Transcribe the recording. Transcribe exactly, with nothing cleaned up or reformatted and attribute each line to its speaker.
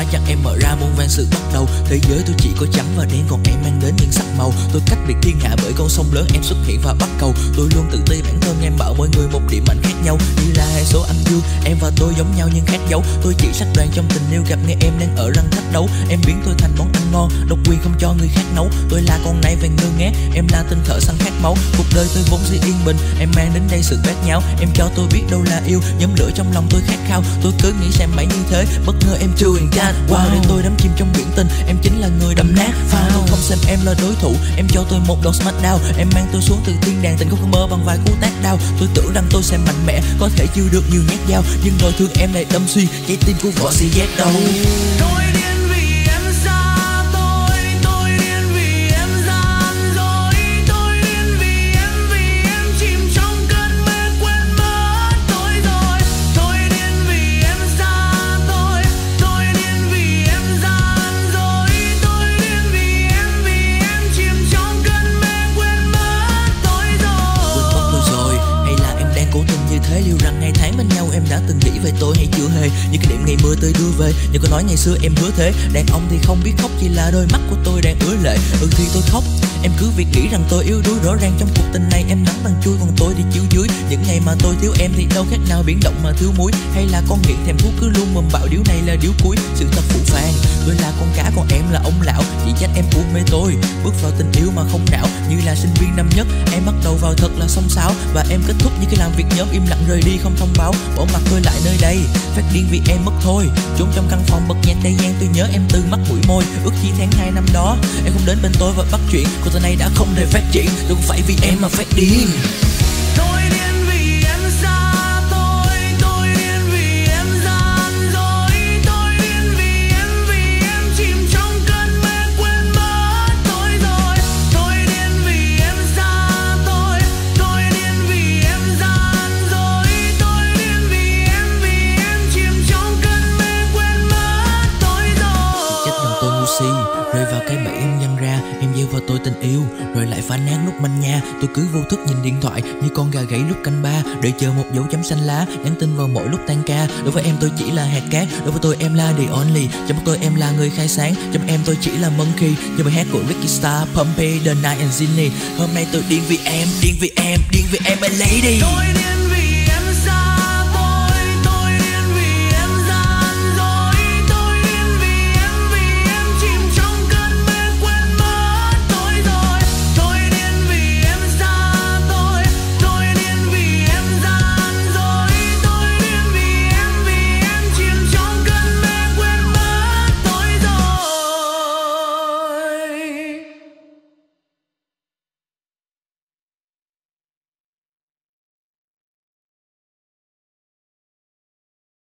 Speaker 1: chặt em mở ra muôn vàn sự bắt đầu. Thế giới tôi chỉ có trắng và đen, còn em mang đến những sắc màu. Tôi cách biệt thiên hạ bởi con sông lớn, em xuất hiện và bắt cầu. Tôi luôn tự ti bản thân, em bảo mỗi người một điểm mạnh khác nhau. Như là hai số âm dương, em và tôi giống nhau nhưng khác dấu. Tôi chỉ sắc đoàn trong tình yêu, gặp nghe em đang ở răng thách đấu. Em biến tôi thành món ăn ngon, độc quyền không cho người khác nấu. Tôi là con nai vàng ngơ ngác, em là tên thợ săn khát máu. Cuộc đời tôi vốn dĩ yên bình, em mang đến đây sự bát nháo. Em cho tôi biết đâu là yêu, nhóm lửa trong lòng tôi khát khao. Tôi cứ nghĩ sẽ mãi như thế, bất ngờ em true and God. Wow, để tôi đắm chìm trong biển tình, em chính là người đâm nát phao. Tôi không xem em là đối thủ, em cho tôi một đòn smackdown. Em mang tôi xuống từ thiên đàng, tình không mơ bằng vài cú tát đau. Tôi tưởng rằng tôi sẽ mạnh mẽ, có thể chịu được nhiều nhát dao, nhưng nỗi thương em lại đâm xuyên trái tim của võ sĩ Z đâu.
Speaker 2: Tôi điên vì em xa tôi, tôi điên vì em gian dối, tôi điên vì em, vì em chìm trong cơn mê quên mất tôi rồi. Tôi điên vì em xa tôi, tôi điên vì em gian dối, tôi điên vì em, vì em chìm trong cơn mê quên mất tôi rồi.
Speaker 1: Quên mất tôi rồi, hay là em đang cố tình như thế? Liệu rằng ngày tháng bên nhau em đã từng nghĩ về tôi hay chưa hề? Những cái đêm ngày mưa tươi đưa về, nhưng có nói ngày xưa em hứa thế. Đàn ông thì không biết khóc, chỉ là đôi mắt của tôi đang ứa lệ. Ừ thì tôi khóc, em cứ việc nghĩ rằng tôi yếu đuối. Rõ ràng trong cuộc tình này em nắng bằng chui, còn tôi thì chiếu dưới. Những ngày mà tôi thiếu em thì đâu khác nào biển động mà thiếu muối. Hay là con nghiện thèm thuốc cứ luôn mầm bảo điếu này là điếu cuối. Sự thật phụ phàng, tôi là con cá còn em là ông lão. Chỉ trách em u mê tôi, bước vào tình yêu mà không não. Như là sinh viên năm nhất, em bắt đầu vào thật là xông xáo. Và em kết thúc như cái làm việc nhóm, im lặng rời đi không thông báo. Bỏ mặt tôi lại nơi đây, phát điên vì em mất thôi. Trốn trong căn phòng bật nhạc Tây Giang, tôi nhớ em từ mắt mũi môi. Ước chi tháng hai năm đó em không đến bên tôi và bắt chuyện. Cuộc đời này đã không thể phát triển, tôi không phải vì em mà phát điên.
Speaker 2: Tôi điên vì em xa tôi, tôi điên vì em gian dối, tôi điên vì em, vì em chìm trong cơn mê quên mất tôi rồi. Tôi điên vì em xa tôi, tôi điên vì em gian dối, tôi điên vì em, vì em chìm trong cơn mê quên mất tôi rồi.
Speaker 1: Trách rằng tôi ngu si, rơi vào cái bẫy em nhân ra. Em gieo vào tôi tình yêu, rồi lại phá nát lúc manh nha. Tôi cứ vô thức nhìn điện thoại như con gà gáy lúc canh ba, đợi chờ một dấu chấm xanh lá, nhắn tin vào mỗi lúc tan ca. Đối với em tôi chỉ là hạt cát, đối với tôi em là the only. Trong mắt tôi em là người khai sáng, trong em tôi chỉ là monkey. Như bài hát của Ricky Star, Pompey, The Night and Zinni. Hôm nay tôi điên vì em, điên vì em, điên vì em my lady.
Speaker 2: Tôi điên